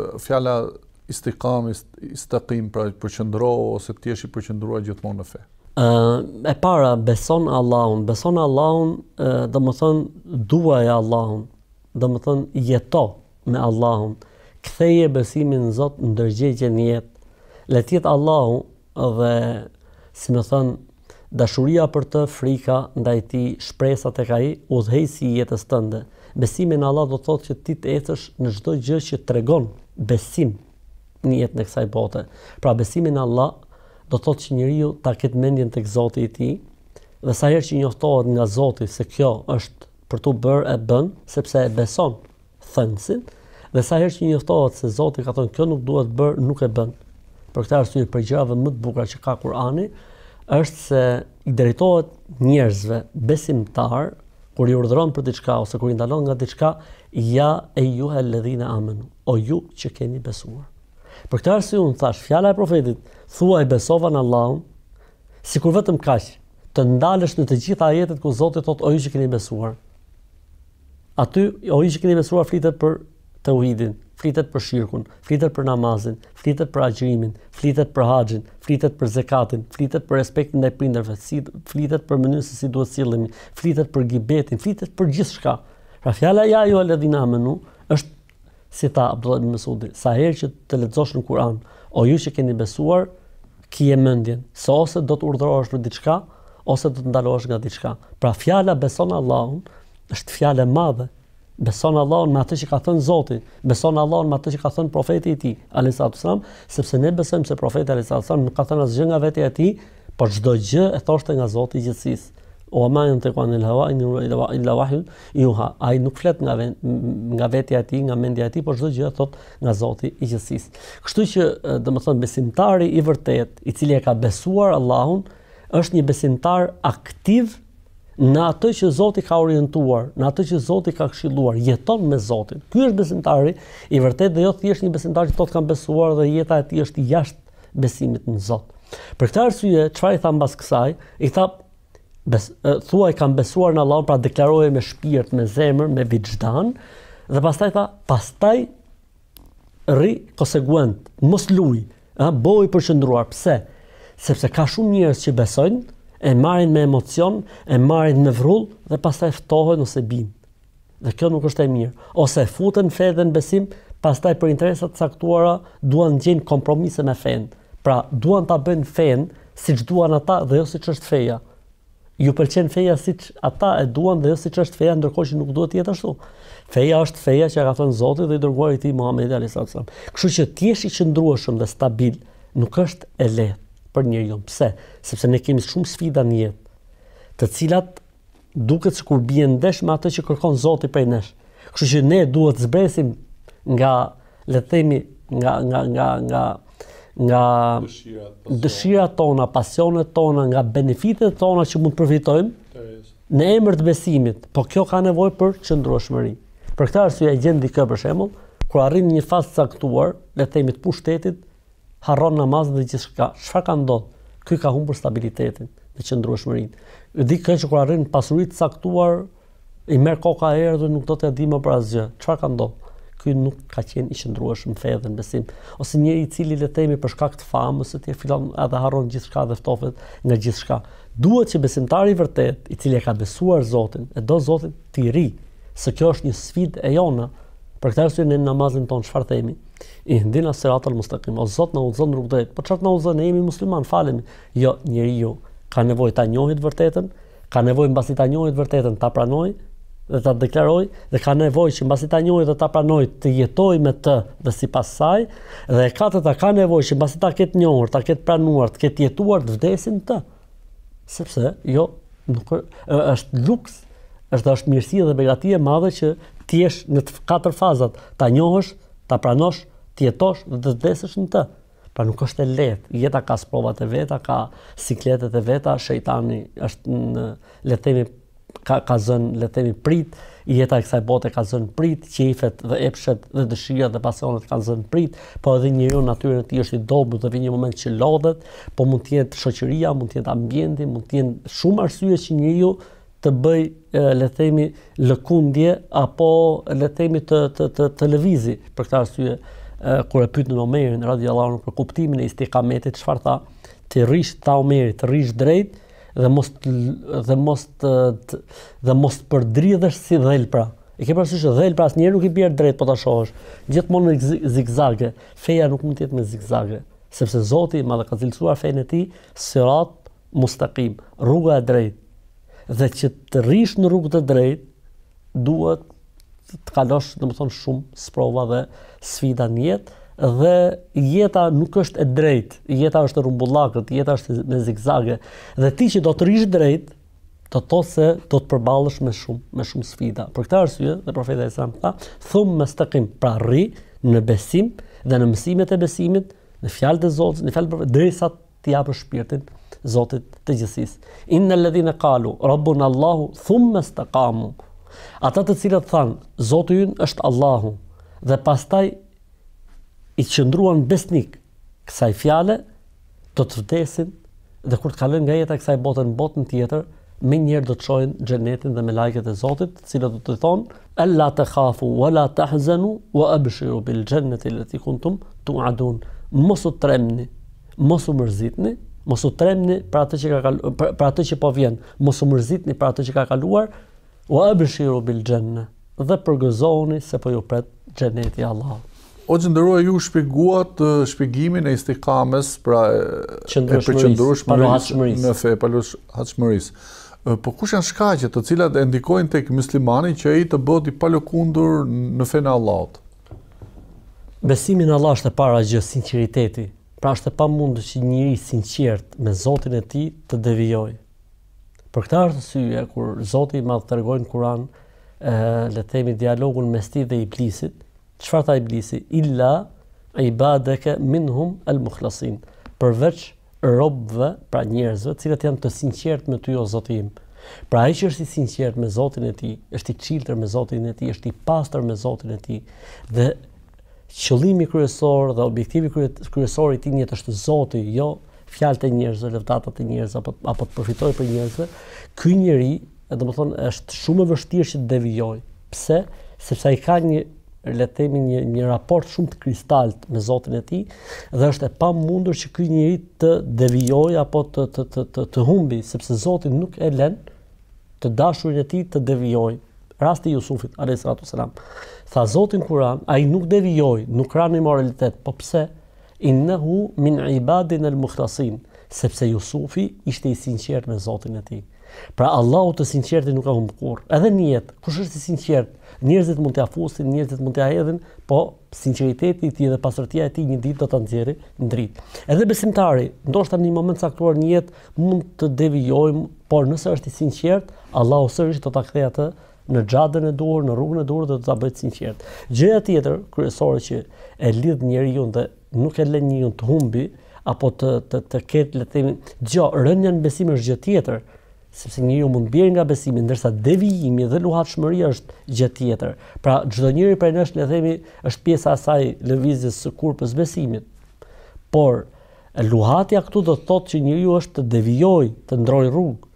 Speaker 1: fjala istiqam, istaqim, pra përqendro ose të jesh i përqendruar gjithmonë në fe?
Speaker 2: E para, beson Allahun. Beson Allahun, dhe më thënë, duaj Allahun. Dhe më thënë, jeto me Allahun. Ktheje besimin në Zot, ndërgjegje në jetë. Le të jetë Allahu dhe, si më thënë, dashuria për të, frika ndaj tij, shpresa tek ai, udhëheqësi i jetës tënde. Besimi në Allah do të thotë që ti të ecësh në çdo gjë që tregon besim në jetën e kësaj bote. Pra besimi në Allah do të thotë që njeriu ta ketë mendjen tek Zoti i tij, dhe sa herë që njoftohet nga Zoti se kjo është për tu bërë e bën, sepse e beson thënësin, dhe sa herë që njoftohet se Zoti ka thënë kjo nuk duhet bërë, nuk e bën. Për këtë arsye, për gjërave më të bukura që ka Kur'ani është se i drejtohet njerëzve besimtar kur i urdhëron për diçka ose kur i ndalon nga diçka, ja eyyuhal ladhina amanu, o ju që keni besuar. Për këtë arsye unë thash, fjala e profetit, thuaj besova në Allahun, sikur vetëm kaq, të ndalesh në të gjitha ajetet ku Zoti thotë o ju që keni besuar. Aty o ju që keni besuar flitet për tauhidin, flitet për shirkun, flitet për namazin, flitet për agjërimin, flitet për haxhin, flitet për zakatin, flitet për respektin ndaj prindërve, flitet për mënyrën se si duhet sillemi, flitet për gibetin, flitet për gjithçka. Pra fjala ja ju alladhina amanu është si tha Abdullah ibn Mas'udi, sa herë që të lexosh në Kur'an, o ju që keni besuar, kije mendjen, se ose do të urdhërohesh për diçka, ose do të ndalohesh nga diçka. Pra fjala beson Allahun është fjalë e madhe. Beson Allahun me atë që ka thënë Zoti, beson Allahun me atë që ka thënë profeti i tij, alayhis salam, sepse ne besojmë se profeti alayhis salam nuk ka thënë asgjë nga vetja e tij, por çdo gjë e thoshte nga Zoti i gjithësisë. O ma yantiqu anil hawa in huwa illa wahyun yuha. Ai nuk flet nga vetja e tij, nga mendja e tij, por çdo gjë e thot nga Zoti i gjithësisë. Kështu që, domethënë, besimtari i vërtet, i cili e ka besuar Allahun, është një besimtar aktiv në atë që Zoti ka orientuar, në atë që Zoti ka këshilluar, jeton me Zotin. Ky është besimtari i vërtet dhe jo thjesht një besimtar që thotë kam besuar dhe jeta e tij është jashtë besimit në Zot. Për këtë arsye, çfarë i tha mbas kësaj? I tha thuaj kam besuar në Allahun, pra deklaroje me shpirt, me zemër, me vicdan, dhe pastaj tha, pastaj rri konsekuent, mos luj, bëj i përqendruar. Pse? Sepse ka shumë njerëz që besojnë, e marrin me emocion, e marrin me vrull dhe pastaj ftohen ose bin. Dhe kjo nuk është e mirë. Ose futen fe dhe në besim, pastaj për interesa të caktuara duan gjejnë kompromise me fen. Pra duan ta bëjnë fen siç duan ata dhe jo siç është feja. Ju pëlqen feja siç ata e duan dhe jo siç është feja, ndërkohë që nuk duhet të jetë ashtu. Feja është feja që ka thënë Zoti dhe i dërguari i tij Muhamedi alayhis salam. Kështu që të jesh i qëndrueshëm dhe stabil nuk është e lehtë për njeriu. Pse? Sepse ne kemi shumë sfida në jetë, të cilat duket sikur bien ndesh me atë që kërkon Zoti prej nesh. Kështu që ne duhet të zbresim nga, le të themi, nga dëshirat tona, pasionet tona, nga benefitet tona që mund të përfitojmë në emër të besimit, po kjo ka nevojë për qëndrueshmëri. Për këtë arsye e gjen dikë për shembull, kur arrin një fazë të caktuar, le të themi të pushtetit, harron namazin dhe gjithçka. Çfarë ka ndodhur? Ky ka humbur stabilitetin dhe qëndrueshmërinë. Dikë që kur arrin pasuri të caktuar, i merr koka erë dhe nuk do të di më për asgjë. Çfarë ka ndodhur? Ky nuk ka qenë i qëndrueshëm në fe dhe në besim. Ose njëri i cili le të themi për shkak të famës, ti fillon edhe harron gjithçka dhe ftofet nga gjithçka. Duhet që besimtari i vërtet, i cili e ka besuar Zotin, e do Zotin, të ri, se kjo është një sfidë e jona. Për këtë arsye në namazin ton çfarë themi? Ihdina siratal mustaqim. O Zot na udhëzon rrugën drejt. Po çfarë na udhëzon? Ne jemi musliman, falemi. Jo, njeriu ka nevojë ta njohë të vërtetën, ka nevojë mbasi ta njohë të vërtetën ta pranojë dhe ta deklarojë, dhe ka nevojë që mbasi ta njohë dhe ta pranojë të jetojë me të dhe sipas saj, dhe e katërta ka nevojë që mbasi ta ketë njohur, ta ketë pranuar, të ketë jetuar të vdesin të. Sepse jo nuk është luks, është mirësi dhe begati e madhe që ti jesh në të katër fazat, ta njohësh, ta pranosh, të jetosh dhe të vdesësh në të. Pra nuk është e lehtë. Jeta ka sprovat e veta, ka sikletet e veta, shejtani është në, le të themi, ka zënë, le të themi, prit, jeta e kësaj bote ka zënë prit, qefet dhe epshet dhe dëshirat dhe pasionet kanë zënë prit, po edhe njeriu natyrën e tij është i dobët dhe vjen një moment që lodhet, po mund të jetë shoqëria, mund të jetë ambienti, mund të jenë shumë arsye që njeriu të bëj, le të themi, lëkundje apo le të themi të lëvizi. Për këtë arsye kur e pyetën Omerin radhiyallahu anhu për kuptimin e istikametit, çfarë tha? të rish Omerit, të rish drejt dhe mos përdridhesh si dhelpra. E ke parasysh dhelpra asnjëherë nuk I bjerë drejt po ta shohësh. Gjithmonë në zigzage. Feja nuk mund të jetë me zigzage, sepse Zoti madh ka cilësuar fenë e tij sirat mustaqim, rruga e drejtë. Dhe që të rish në rrugë të drejtë duhet të kalosh, domethënë, shumë sprova dhe sfida në jetë, dhe jeta nuk është e drejtë, jeta është e rrumbullakët, jeta është me zigzage, dhe ti që do të rish drejt, do të thotë se do të përballesh me shumë sfida. Për këtë arsye, dhe profeti sallallahu alajhi wasallam tha, thumma istaqim, pra rri në besim dhe në mësimet e besimit, në fjalët e Zotit, në fjalët e profetit, derisa të japësh shpirtin Zotit të gjithësisë. Innal ladhina qalu rabbuna Allahu thumma istaqamu. Ata të cilët thanë Zoti ynë është Allahu dhe pastaj I qëndruan besnik kësaj fjale, do të vdesin dhe kur të kalojnë nga jeta kësaj bote në botën tjetër, me njerë do të shojnë xhenetin dhe me lajket e Zotit, të cilët do të thonë alla takhafu wala tahzanu wa abshiru bil jannati allati kuntum tu'adun. Mos u tremni, mos u mërzitni, mos u tremni për atë që po vjen, mos u mërzitni për atë që ka kaluar, wa abshiru bil janna, dhe përgëzohuni se po ju pret xheneti I Allahut.
Speaker 1: O gjëndërua ju shpjeguat shpjegimin e istikames, pra e përqëndrueshmërisë në fe, palohatshmërisë. Po kush janë shkaqet të cilat e ndikojnë tek muslimani që ai të bëhet I palëkundur në fenë e Allahut?
Speaker 2: Besimi në Allah është e para gjë, sinqeriteti. Pra është e pamundur që njëri sinqert me Zotin e tij të devijojë. Për këtë arsye, kur Zoti I Madh tregon në Kur'an, le të themi dialogun mes tij dhe Iblisit, çfarë tha Iblisi? Illa ibadaka minhum al-mukhlasin. Përveç robëve, pra njerëzve, të cilët janë të sinqertë me ty o Zoti im. Pra ai që është I sinqert me Zotin e tij, është I çiltër me Zotin e tij, është I pastër me Zotin e tij, dhe qëllimi kryesor dhe objektivi kryesor I tij në jetë është Zoti, jo fjalët e njerëzve, lëvdatat e njerëzve apo të përfitojë për njerëzve. Ky njeri, domethënë, është shumë e vështirë që të devijojë. Pse? Sepse ai ka le të themi një raport shumë të kristalt me Zotin e tij dhe është e pamundur që ky njeri të devijojë apo të humbi, sepse Zoti nuk e lën të dashurin e tij të devijojë. Rasti I Jusufit alayhis salam. Tha Zoti në Kur'an, ai nuk devijoi, nuk ra në moralitet, po pse? Innehu min ibadina al-mukhlasin, sepse Jusufi ishte I sinqert me Zotin e tij. Pra Allahu të sinqertin nuk ka humb kurrë. Edhe në jetë, kush është I sinqert, njerëzit mund t'ia fusin, njerëzit mund t'ia hedhin, po sinqeriteti I tij dhe pastërtia e tij një ditë do ta nxjerrë në dritë. Edhe besimtari, ndoshta në një moment caktuar në jetë mund të devijojë, por nëse është I sinqert, Allahu sërish do ta kthejë atë në xhadën e duhur, në rrugën e duhur dhe do ta bëjë të sinqert. Gjëja tjetër kryesore që e lidh njeriu dhe nuk e lën njeriu të humbi apo të ketë, le të themi, rënja në besim është gjë tjetër. Sepse njeriu mund bjerë nga besimi, ndërsa devijimi dhe luhatshmëria është gjë tjetër. Pra çdo njeri prej nesh, le të themi, është pjesa e asaj lëvizjes së kurpës besimit. Por luhatja këtu do të thotë që njeriu është të devijojë, të ndrojë rrugë.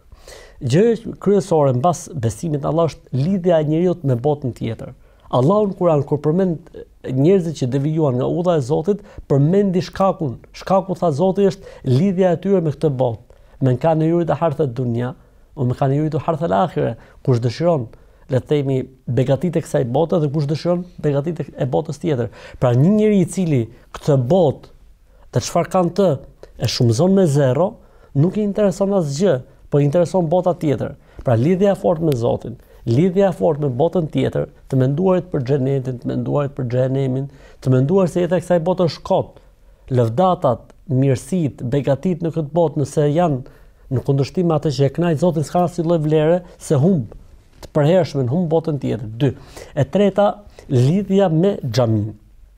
Speaker 2: Gjë kryesore mbas besimit në Allah është lidhja e njeriu me botën tjetër. Allahu në Kur'an kur përmend njerëzit që devijuan nga udha e Zotit, përmendi shkakun. Shkaku, tha Zoti, është lidhja e tyre me këtë botë. Men kanë yuridu hartha dunya, o men kanë yuridu hartha al-akhirah. Kush dëshiron, le të themi, begatitë e kësaj bote dhe kush dëshiron begatitë e botës tjetër. Pra një njeri I cili këtë botë dhe çfarë kanë të e shumëzon me zero, nuk I intereson asgjë, po I intereson bota tjetër. Pra lidhja e fortë me Zotin, lidhja e fortë me botën tjetër, të menduarit për xhenetin, të menduarit për xhenemin, të menduar se jeta e kësaj bote është kot. Lëvdatat, mirësitë, begatitë në këtë botë, nëse janë në kundërshtim me atë që e kënaq Zotin, s'ka asnjë lloj vlere se humb të përhershme, humb botën tjetër. 2. E treta, lidhja me xhamin.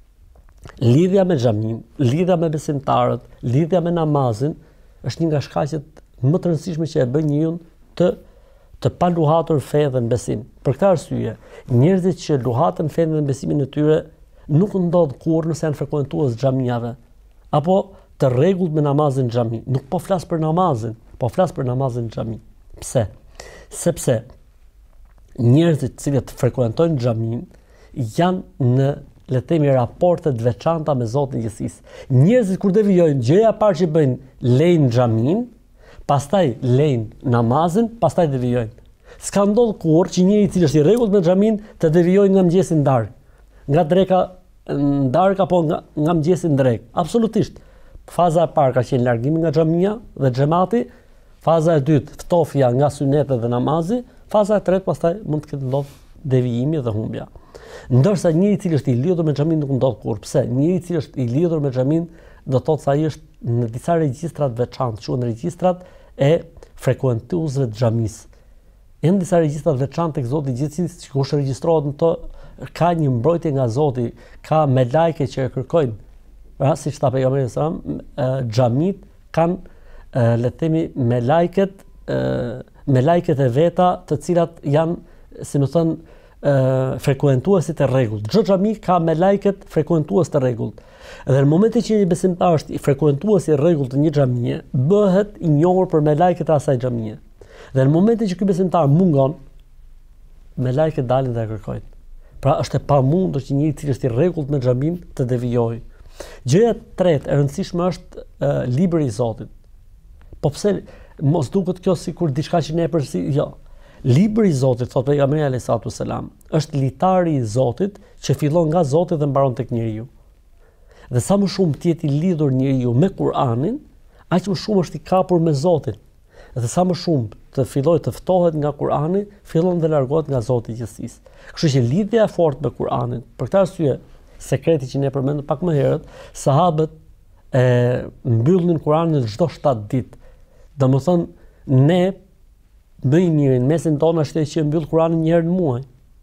Speaker 2: Lidhja me xhamin, lidhja me besimtarët, lidhja me namazin është një nga shkaqet më të rëndësishme që e bën njeriu të pa luhatur fe dhe në besim. Për këtë arsye, njerëzit që luhaten fen dhe në besimin e tyre nuk ndodh kurrë nëse janë frekuentues xhamiave apo të rregullt me namazin në xhami. Nuk po flas për namazin, po flas për namazin në xhami. Pse? Sepse njerëzit që frekuentojnë xhamin janë në le të themi raporte të veçanta me Zotin e gjithësisë. Njerëzit kur devijojnë, gjëja e parë që bëjnë lejnë xhamin, pastaj lejnë namazin, pastaj devijojnë. S'ka ndodhur kurrë që njëri i cili është i rregullt me xhamin të devijojë nga mëngjesi në darkë, nga dreka në darkë apo nga mëngjesi në drekë. Absolutisht. Faza e parë ka qenë largimi nga xhamia dhe xhamati, faza e dytë ftofja nga synetet dhe namazi, faza e tretë pastaj mund të ketë ndodhur devijimi dhe humbja. Ndërsa njëri i cili është i lidhur me xhamin nuk ndodh kurrë. Pse? Njëri i cili është i lidhur me xhamin do të thotë se ai është në disa regjistra të veçantë, quhen regjistrat e frekuentuesve të xhamisë. Janë disa regjistra të veçantë tek Zoti i gjithësisë, kush regjistrohet në to ka një mbrojtje nga Zoti, ka me lajke që e kërkojnë. Pra, siç tha pejgamberi sallallahu alajhi wasallam, xhamit kanë le të themi me lajket e veta, të cilat janë, si më thon, frekuentuesit e rregullt. Çdo xhami ka me lajket frekuentues të rregullt. Dhe në momentin që një besimtar është i frekuentues i rregullt të një xhamie, bëhet i njohur për me lajket e asaj xhamie. Dhe në momentin që ky besimtar mungon, me lajket dalin dhe e kërkojnë. Pra është e pamundur që njëri i cili është i rregullt me xhamin të devijojë. Gjëja e tretë e rëndësishme është libri i Zotit. Po pse mos duket kjo sikur diçka që ne përsi, jo. Libri i Zotit, thot pejgamberi alayhi salam, është litari i Zotit që fillon nga Zoti dhe mbaron tek njeriu. Dhe sa më shumë të jetë i lidhur njeriu me Kur'anin, aq më shumë është i kapur me Zotin. Dhe sa më shumë të fillojë të ftohet nga Kur'ani, fillon dhe largohet nga Zoti i gjithësisë. Kështu që lidhja e fortë me Kur'anin, për këtë arsye, sekreti që ne përmendëm pak më herët, sahabët mbyllnin Kur'anin çdo 7 ditë. Domethënë ne më i miri në mesin tonë është që mbyll Kur'anin një herë në muaj.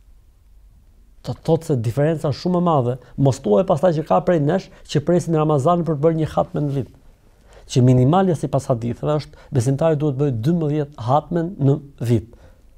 Speaker 2: Të thotë se diferenca është shumë e madhe. Mos thuaj pastaj që ka prej nesh që presin Ramazanin për të bërë një hatme në vit. Që minimalja sipas haditheve është besimtari duhet të bëjë 12 hatmen në vit.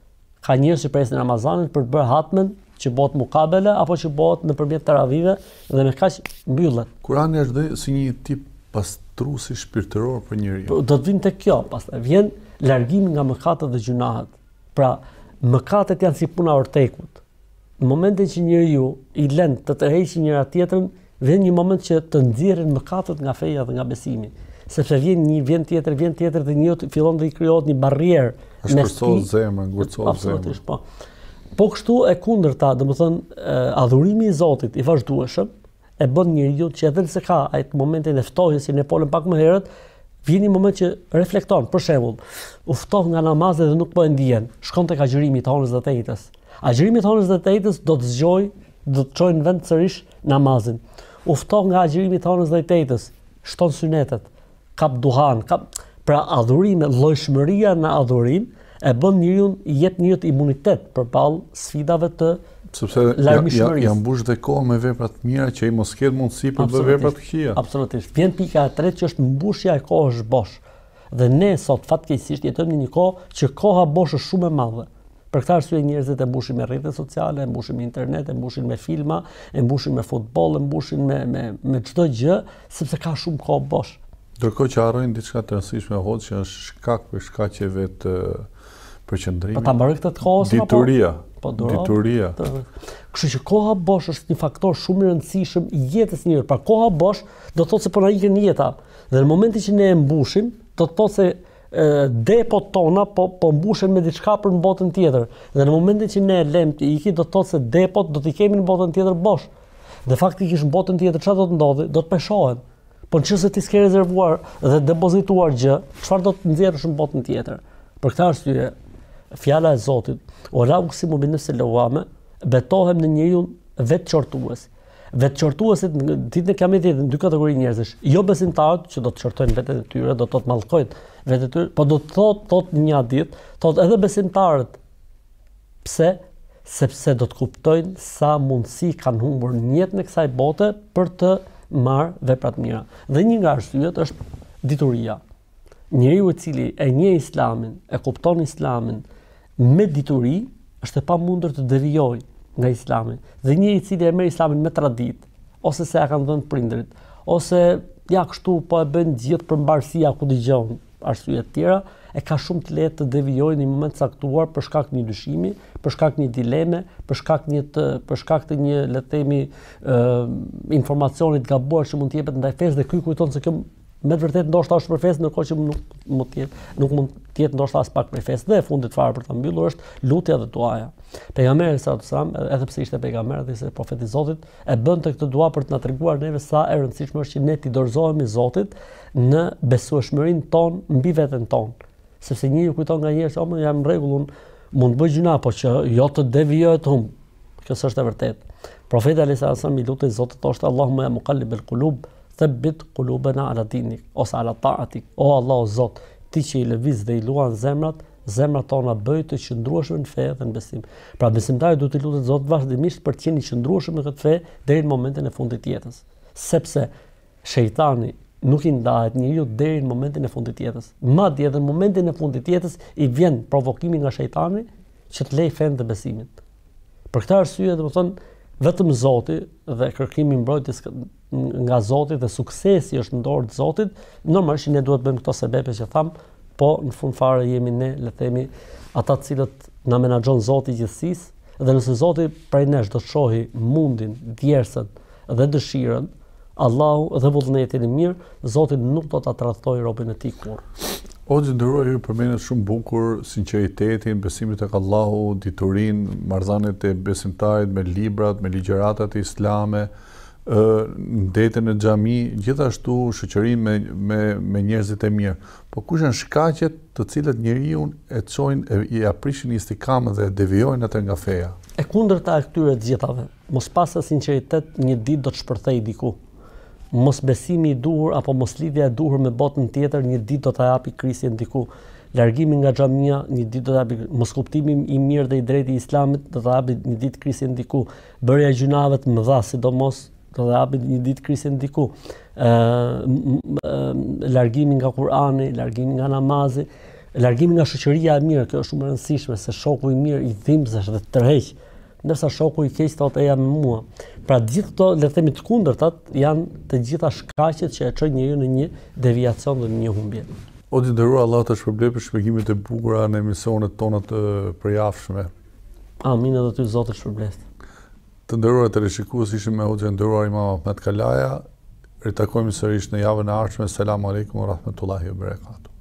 Speaker 2: Ka njerëz që presin Ramazanin për të bërë hatmen që bëhet mukabele apo që bëhet nëpërmjet taravive dhe me kaq mbyllet.
Speaker 1: Kurani është dhe si një tip pastruesi shpirtëror për njeriu.
Speaker 2: Do të vinë tek kjo, pastaj vjen largimi nga mëkatet dhe gjunahet. Pra, mëkatet janë si puna ortekut. Në momentin që njeriu i lën të tërheqë njëra tjetrën, vjen një moment që të nxjerrin mëkatet nga feja dhe nga besimi. Sepse vjen tjetër dhe njëu fillon të i krijohet një barrierë
Speaker 1: mes zemrës, ngurcohet zemrën.
Speaker 2: Po. Po kështu e kundërta, domethënë adhurimi i Zotit i vazhdueshëm e bën njeriu që edhe nëse ka atë momentin e ftohjes që ne folëm pak më herët, vjen një moment që reflekton, për shembull, u ftoh nga namazi dhe nuk po e ndjen, shkon tek agjërimi i honës dhe të ejtës. Agjërimi i honës dhe të ejtës do të zgjojë, do të çojë në vend sërish namazin. U ftoh nga agjërimi i honës dhe të ejtës, shton synetet, kap duhan, pra adhurime, llojshmëria në adhurim e bën njeriu i jep njëri imunitet përballë sfidave të
Speaker 1: sepse janë mbush dhe kohë me vepra të mira që ai mos ketë mundësi për të bërë vepra të këqija.
Speaker 2: Absolutisht. Vjen pika e tretë që është mbushja e kohës bosh. Dhe ne sot fatkeqësisht jetojmë në një kohë që koha bosh është shumë e madhe. Për këtë arsye njerëzit e mbushin me rrjetet sociale, e mbushin me internet, e mbushin me filma, e mbushin me futboll, e mbushin me çdo gjë, sepse ka shumë kohë bosh.
Speaker 1: Ndërkohë që harrojnë diçka të rëndësishme hoc që është shkak për shkaqeve të përqendrimit.
Speaker 2: Po ta mbaroj këtë kohë
Speaker 1: dituria. Dituria.
Speaker 2: Kështu që koha bosh është një faktor shumë i rëndësishëm i jetës së njeriut. Pra koha bosh do të thotë se po na ikën jeta. Dhe në momentin që ne e mbushim, do të thotë se depot tona po mbushen me diçka për në botën tjetër. Dhe në momentin që ne e lëm të iki, do të thotë se depot do t'i kemi në botën tjetër bosh. Dhe faktikisht në botën tjetër çfarë do të ndodhi? Do të peshohen. Po nëse ti s'ke rezervuar dhe depozituar gjë, çfarë do të nxjerrësh në botën tjetër? Për këtë arsye, fjala e Zotit, "Wala uqsimu bin-nafsil lawwama", betohem në njeriu vetçortues. Vetçortuesit në ditën e Kiametit në dy kategori njerëzish. Jo besimtarët që do të çortojnë veten e tyre, do të thotë mallkojnë veten e tyre, po do të thotë një ditë, thotë edhe besimtarët. Pse? Sepse do të kuptojnë sa mundësi kanë humbur në jetën e kësaj bote për të marrë vepra të mira. Dhe një nga arsyet është dituria. Njeriu i cili e njeh Islamin, e kupton Islamin me dituri, është e pamundur të devijojë nga Islami. Dhe njëri i cili e merr Islamin me tradit, ose se ja kanë dhënë prindrit, ose ja kështu po e bën gjithë për mbarësia ku dëgjon, arsye të tjera, e ka shumë të lehtë të devijojë në një moment caktuar për shkak të një dyshimi, për shkak të një dileme, për shkak të një, le të themi, informacioni të gabuar që mund të jepet ndaj fesë dhe ky kujton se kjo me të vërtetë ndoshta është për fesë, ndërkohë që nuk mund të jetë ndoshta as pak për fesë. Dhe e fundit fare për ta mbyllur është lutja dhe duaja. Pejgamberi sallallahu alajhi wasallam, edhe pse ishte pejgamber dhe ishte profeti i Zotit, e bënte këtë dua për të na treguar neve sa e rëndësishme është që ne t'i dorëzohemi Zotit në besueshmërinë tonë mbi veten tonë. Sepse njeriu kujton nga njerëz, "O, jam në rregull, mund të bëj gjuna, po që jo të devijohet humb." Kjo s'është e vërtetë. Profeti sallallahu alajhi wasallam i lutej Zotit, thoshte: "Allahumma ya muqallibal qulub, thabbit qulubana ala dinik", ose ala ta'atik. O Allah, o Zot, ti që i lëviz dhe i luan zemrat tona bëj të qëndrueshme në fe dhe në besim. Pra besimtari duhet të lutet Zotit vazhdimisht për të qenë i qëndrueshëm në këtë fe deri në momentin e fundit të jetës. Sepse shejtani nuk i ndahet njeriu deri në momentin e fundit të jetës. Madje edhe në momentin e fundit të jetës i vjen provokimi nga shejtani që të lej fen të besimit. Për këtë arsye, domethënë, vetëm Zoti dhe kërkimi mbrojtjes nga Zoti dhe suksesi është në dorë të Zotit, normalisht ne duhet bëjmë këto sebepe që tham, po në fund fare jemi ne, le të themi, ata të cilët na menaxhon Zoti i gjithësisë, dhe nëse Zoti prej nesh do të shohë mundin, djersën dhe dëshirën, Allahu dhe vullnetin e mirë, Zoti nuk do ta tradhtojë robën e tij kurrë.
Speaker 1: Hoxhë nderuar, ju përmendet shumë bukur sinqeritetin, besimin tek Allahu, diturinë, marrëdhëniet e besimtarit me librat, me ligjëratat islame, ndetën në xhami, gjithashtu shoqërinë me njerëzit e mirë. Po kush janë shkaqet të cilët njeriu e çojnë, i aprishin istikamën dhe devijojnë atë nga feja?
Speaker 2: E kundërta e këtyre të gjithave, mos pasë sinqeritet një ditë do të shpërthej diku. Mos besimi i duhur apo mos lidhja e duhur me botën tjetër një ditë do ta japi krisjen diku. Largimi nga xhamia një ditë do ta japi, mos kuptimi i mirë dhe i drejtë i Islamit do ta japi një ditë krisjen diku. Bërja e gjunave të mëdha sidomos do ta japi një ditë krisjen diku. Largimi nga Kurani, largimi nga namazi, largimi nga shoqëria e mirë, kjo është shumë e rëndësishme se shoku i mirë i dhimbsesh dhe të tërheq, ndërsa shoku i keq thotë eja me mua. Pra gjithë këto, le të themi të kundërtat, janë të gjitha shkaqet që e çojnë njeriu në një deviacion dhe në një humbje.
Speaker 1: O të nderuar, Allah të shpërblet për shpjegimet e bukura në emisionet tona të përjavshme.
Speaker 2: Amin, edhe ty Zoti shpërblet.
Speaker 1: Të nderuar teleshikues, ishim me hoxhën e nderuar Imam Ahmet Kalaja. Ritakojmë sërish në javën e ardhshme. Selamun alejkum wa rahmetullahi wa barakatuh.